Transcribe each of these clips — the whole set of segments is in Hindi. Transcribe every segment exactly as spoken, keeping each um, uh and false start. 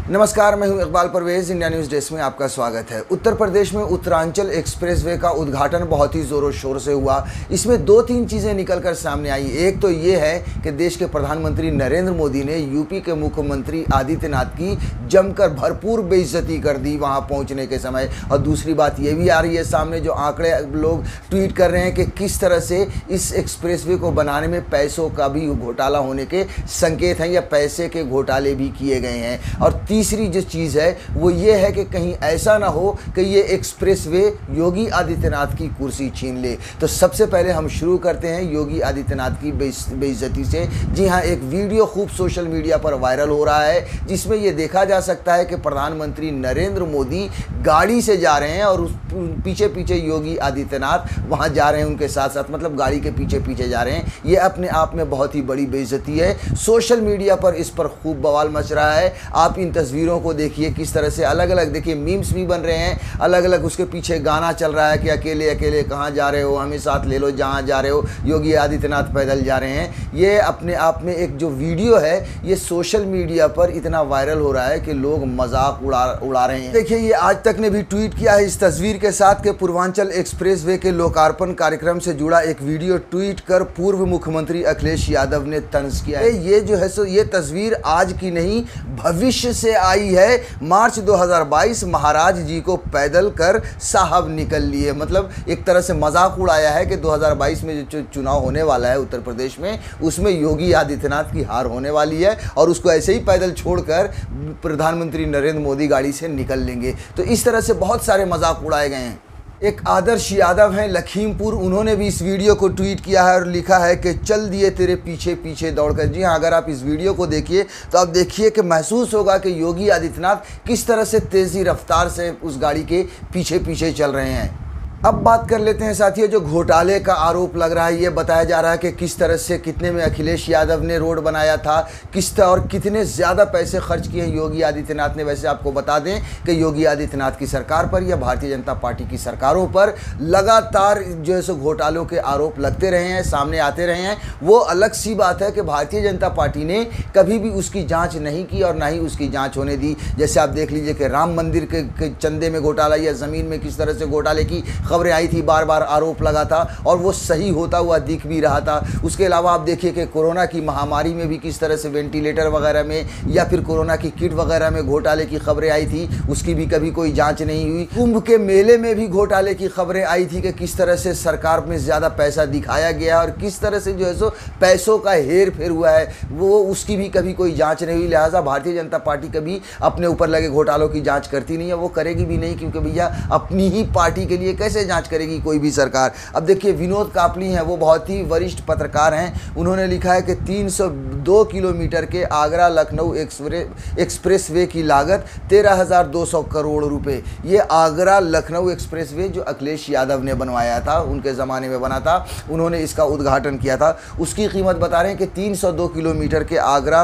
नमस्कार, मैं हूं Iqbal Parvez. India news desk में आपका स्वागत है। उत्तर प्रदेश में उत्तरांचल एक्सप्रेसवे का उद्घाटन बहुत ही ज़ोरों शोर से हुआ। इसमें दो तीन चीज़ें निकलकर सामने आई। एक तो ये है कि देश के प्रधानमंत्री नरेंद्र मोदी ने यूपी के मुख्यमंत्री आदित्यनाथ की जमकर भरपूर बेइज्जती कर दी वहाँ पहुँचने के समय। और दूसरी बात ये भी आ रही है सामने, जो आंकड़े लोग ट्वीट कर रहे हैं कि किस तरह से इस एक्सप्रेसवे को बनाने में पैसों का भी घोटाला होने के संकेत हैं या पैसे के घोटाले भी किए गए हैं। और तीसरी जो चीज़ है वो ये है कि कहीं ऐसा ना हो कि ये एक्सप्रेसवे योगी आदित्यनाथ की कुर्सी छीन ले। तो सबसे पहले हम शुरू करते हैं योगी आदित्यनाथ की बेइज्जती से। जी हाँ, एक वीडियो खूब सोशल मीडिया पर वायरल हो रहा है जिसमें ये देखा जा सकता है कि प्रधानमंत्री नरेंद्र मोदी गाड़ी से जा रहे हैं और उस पीछे पीछे योगी आदित्यनाथ वहाँ जा रहे हैं उनके साथ साथ, मतलब गाड़ी के पीछे पीछे जा रहे हैं। ये अपने आप में बहुत ही बड़ी बेइज्जती है। सोशल मीडिया पर इस पर खूब बवाल मच रहा है। आप इन तस्वीरों को देखिए किस तरह से अलग अलग, देखिए मीम्स भी बन रहे हैं, अलग अलग उसके पीछे गाना चल रहा है कि अकेले अकेले कहाँ जा रहे हो, हमें साथ ले लो जहाँ जा रहे हो। योगी आदित्यनाथ पैदल जा रहे हैं। ये अपने आप में एक जो वीडियो है ये सोशल मीडिया पर इतना वायरल हो रहा है कि लोग मजाक उड़ा उड़ा रहे हैं। देखिए, ये आज तक ने भी ट्वीट किया है इस तस्वीर के साथ कि पूर्वांचल एक्सप्रेसवे के लोकार्पण कार्यक्रम से जुड़ा एक वीडियो ट्वीट कर पूर्व मुख्यमंत्री अखिलेश यादव ने तंज किया है। ये जो है सो ये तस्वीर आज की नहीं भविष्य से आई है। मार्च दो हज़ार बाईस महाराज जी को पैदल कर साहब निकल लिए। मतलब एक तरह से मजाक उड़ाया है कि दो हज़ार बाईस में जो चुनाव होने वाला है उत्तर प्रदेश में, उसमें योगी आदित्यनाथ की हार होने वाली है और उसको ऐसे ही पैदल छोड़कर प्रधानमंत्री नरेंद्र मोदी गाड़ी से निकल लेंगे। तो इस तरह से बहुत सारे मजाक उड़ाए गए हैं। एक आदर्श यादव हैं लखीमपुर, उन्होंने भी इस वीडियो को ट्वीट किया है और लिखा है कि चल दिए तेरे पीछे पीछे दौड़कर। जी हाँ, अगर आप इस वीडियो को देखिए तो आप देखिए कि महसूस होगा कि योगी आदित्यनाथ किस तरह से तेज़ी रफ्तार से उस गाड़ी के पीछे पीछे चल रहे हैं। अब बात कर लेते हैं साथियों, जो घोटाले का आरोप लग रहा है, ये बताया जा रहा है कि किस तरह से कितने में अखिलेश यादव ने रोड बनाया था, किस तरह और कितने ज़्यादा पैसे खर्च किए योगी आदित्यनाथ ने। वैसे आपको बता दें कि योगी आदित्यनाथ की सरकार पर या भारतीय जनता पार्टी की सरकारों पर लगातार जो है सो घोटालों के आरोप लगते रहे हैं, सामने आते रहे हैं। वो अलग सी बात है कि भारतीय जनता पार्टी ने कभी भी उसकी जाँच नहीं की और ना ही उसकी जाँच होने दी। जैसे आप देख लीजिए कि राम मंदिर के, के चंदे में घोटाला या ज़मीन में किस तरह से घोटाले की खबरें आई थी, बार बार आरोप लगा था और वो सही होता हुआ दिख भी रहा था। उसके अलावा आप देखिए कि कोरोना की महामारी में भी किस तरह से वेंटिलेटर वगैरह में या फिर कोरोना की किट वगैरह में घोटाले की खबरें आई थी, उसकी भी कभी कोई जांच नहीं हुई। कुंभ के मेले में भी घोटाले की खबरें आई थी कि किस तरह से सरकार में ज़्यादा पैसा दिखाया गया और किस तरह से जो है सो पैसों का हेर फेर हुआ है, वो उसकी भी कभी कोई जाँच नहीं हुई। लिहाजा भारतीय जनता पार्टी कभी अपने ऊपर लगे घोटालों की जाँच करती नहीं है, वो करेगी भी नहीं, क्योंकि भैया अपनी ही पार्टी के लिए कैसे जांच करेगी कोई भी सरकार। अब देखिए, विनोद कापली हैं, वो बहुत ही वरिष्ठ पत्रकार हैं। उन्होंने लिखा है कि तीन सौ दो किलोमीटर के आगरा लखनऊ एक्सप्रेसवे की लागत तेरह हज़ार दो सौ करोड़ रुपए। ये आगरा लखनऊ एक्सप्रेसवे जो अखिलेश यादव ने बनवाया था, उनके ज़माने में बना था, उन्होंने इसका उद्घाटन किया था। उसकी कीमत बता रहे हैं कि तीन सौ दो किलोमीटर के आगरा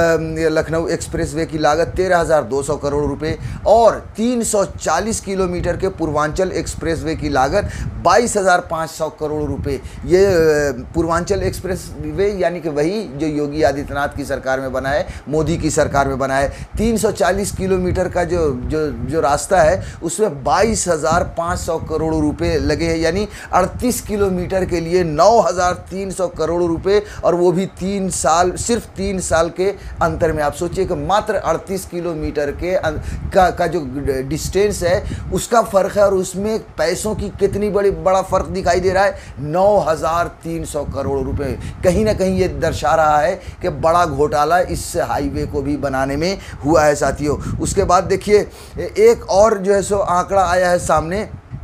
लखनऊ एक्सप्रेसवे की लागत तेरह हज़ार दो सौ करोड़ रुपए और तीन सौ चालीस किलोमीटर के पूर्वांचल एक्सप्रेसवे की लागत बाईस हज़ार पाँच सौ करोड़ रुपए। ये पूर्वांचल एक्सप्रेस वे यानी कि वही जो योगी आदित्यनाथ की सरकार में बना है, मोदी की सरकार में बना है। तीन सौ चालीस किलोमीटर का जो जो जो रास्ता है उसमें बाईस हज़ार पाँच सौ करोड़ रुपए लगे हैं, यानी अड़तीस किलोमीटर के लिए नौ हज़ार तीन सौ करोड़ रुपए, और वो भी तीन साल, सिर्फ तीन साल के अंतर में। आप सोचिए कि मात्र अड़तीस किलोमीटर के का, का जो डिस्टेंस है उसका फ़र्क है और उसमें पैसों की कितनी बड़ी बड़ा फ़र्क दिखाई दे रहा है, नौ हज़ार तीन सौ करोड़ रुपए। कहीं ना कहीं ये दर्शा रहा है कि बड़ा घोटाला इस हाईवे को भी बनाने में हुआ है साथियों। उसके बाद देखिए एक और जो है सो आंकड़ा आया है सामने।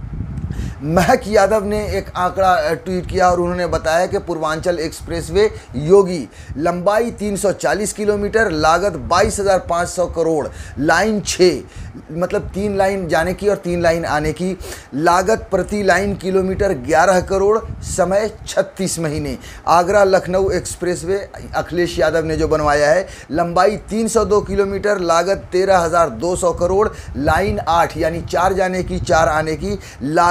महक यादव ने एक आंकड़ा ट्वीट किया और उन्होंने बताया कि पूर्वांचल एक्सप्रेसवे योगी, लंबाई तीन सौ चालीस किलोमीटर, लागत बाईस हज़ार पाँच सौ करोड़, लाइन छः, मतलब तीन लाइन जाने की और तीन लाइन आने की, लागत प्रति लाइन किलोमीटर ग्यारह करोड़, समय छत्तीस महीने। आगरा लखनऊ एक्सप्रेसवे अखिलेश यादव ने जो बनवाया है, लंबाई तीन सौ दो किलोमीटर, लागत तेरह हज़ार दो सौ करोड़, लाइन आठ यानी चार जाने की चार आने की, लागत प्रति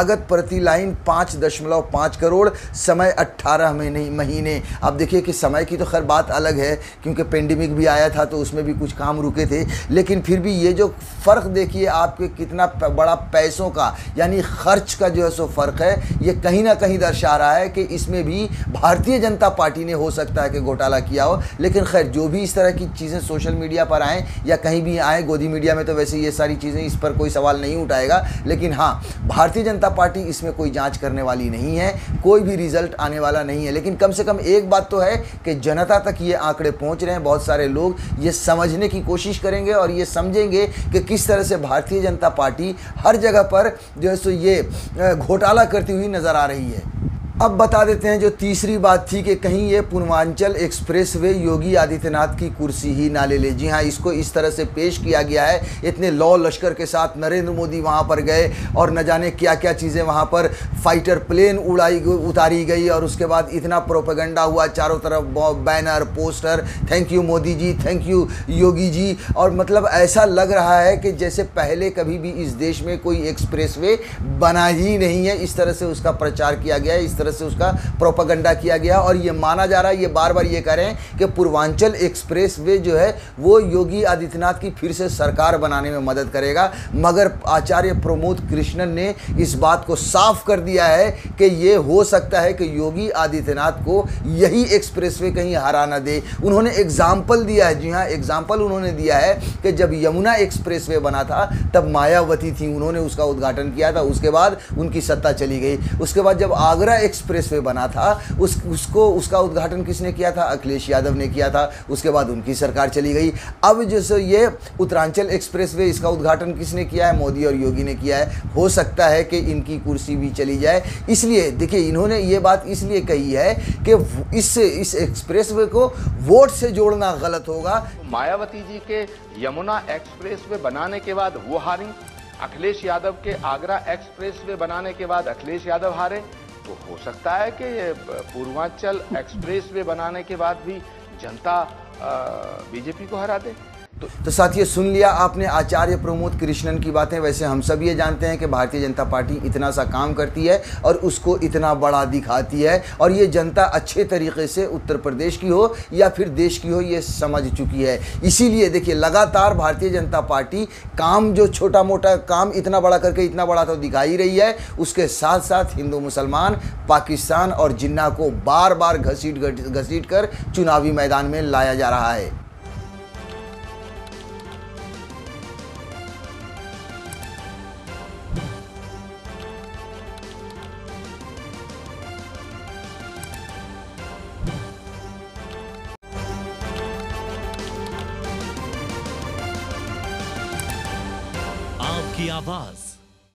प्रति लाइन पाँच दशमलव पाँच करोड़, समय अट्ठारह महीने। अब देखिए कि समय की तो खैर बात अलग है, क्योंकि पेंडेमिक भी आया था तो उसमें भी कुछ काम रुके थे, लेकिन फिर भी ये जो फ़र्क देखिए आपके कितना बड़ा पैसों का यानी खर्च का जो है सो फ़र्क है, ये कहीं ना कहीं दर्शा रहा है कि इसमें भी भारतीय जनता पार्टी ने हो सकता है कि घोटाला किया हो। लेकिन खैर जो भी इस तरह की चीज़ें सोशल मीडिया पर आएँ या कहीं भी आए, गोदी मीडिया में तो वैसे ये सारी चीज़ें, इस पर कोई सवाल नहीं उठाएगा, लेकिन हाँ, भारतीय जनता पार्टी इसमें कोई जांच करने वाली नहीं है, कोई भी रिजल्ट आने वाला नहीं है। लेकिन कम से कम एक बात तो है कि जनता तक ये आंकड़े पहुंच रहे हैं, बहुत सारे लोग ये समझने की कोशिश करेंगे और ये समझेंगे कि किस तरह से भारतीय जनता पार्टी हर जगह पर जो है सो ये घोटाला करती हुई नज़र आ रही है। अब बता देते हैं जो तीसरी बात थी कि कहीं ये पूर्वांचल एक्सप्रेसवे योगी आदित्यनाथ की कुर्सी ही ना ले ले। जी हाँ, इसको इस तरह से पेश किया गया है, इतने लौ लश्कर के साथ नरेंद्र मोदी वहाँ पर गए और न जाने क्या क्या चीज़ें वहाँ पर, फाइटर प्लेन उड़ाई उतारी गई और उसके बाद इतना प्रोपेगेंडा हुआ, चारों तरफ banner poster, thank you Modi ji, thank you Yogi ji. और मतलब ऐसा लग रहा है कि जैसे पहले कभी भी इस देश में कोई एक्सप्रेसवे बना ही नहीं है, इस तरह से उसका प्रचार किया गया है, इस तरह से उसका प्रोपेगेंडा किया गया। और ये माना जा रहा है, ये बार बार ये कह रहे हैं कि पूर्वांचल एक्सप्रेसवे जो है वो योगी आदित्यनाथ की फिर से सरकार बनाने में मदद करेगा। मगर आचार्य प्रमोद कृष्णन ने इस बात को साफ कर दिया है कि ये हो सकता है कि योगी आदित्यनाथ को यही एक्सप्रेसवे कहीं हरा ना दे। उन्होंने एग्जाम्पल दिया है, जी हाँ, एग्जाम्पल उन्होंने दिया है कि जब यमुना एक्सप्रेसवे बना था तब मायावती थी, उन्होंने उसका उद्घाटन किया था, उसके बाद उनकी सत्ता चली गई। उसके बाद जब आगरा एक्सप्रेसवे बना था उस उसको उसका उद्घाटन किसने किया था? अखिलेश यादव ने किया था, उसके बाद उनकी सरकार चली गई। अब जैसे ये उत्तरांचल एक्सप्रेसवे, इसका उद्घाटन किसने किया है? मोदी और योगी ने किया है। हो सकता है कि इनकी कुर्सी भी चली जाए। इसलिए देखिए, इन्होंने ये बात इसलिए कही है कि इस इस एक्सप्रेसवे को वोट से जोड़ना गलत होगा। मायावती जी के यमुना एक्सप्रेसवे बनाने के बाद वो हारी, अखिलेश यादव के आगरा एक्सप्रेसवे बनाने के बाद अखिलेश यादव हारे, तो हो सकता है कि ये पूर्वांचल एक्सप्रेसवे बनाने के बाद भी जनता बीजेपी को हरा दे। तो, तो साथियों, सुन लिया आपने आचार्य प्रमोद कृष्णन की बातें। वैसे हम सब ये जानते हैं कि भारतीय जनता पार्टी इतना सा काम करती है और उसको इतना बड़ा दिखाती है, और ये जनता अच्छे तरीके से उत्तर प्रदेश की हो या फिर देश की हो ये समझ चुकी है। इसीलिए देखिए, लगातार भारतीय जनता पार्टी काम, जो छोटा मोटा काम इतना बड़ा करके इतना बड़ा तो दिखा ही रही है, उसके साथ साथ हिंदू मुसलमान, पाकिस्तान और जिन्ना को बार बार घसीट घसीट कर चुनावी मैदान में लाया जा रहा है। आपकी आवाज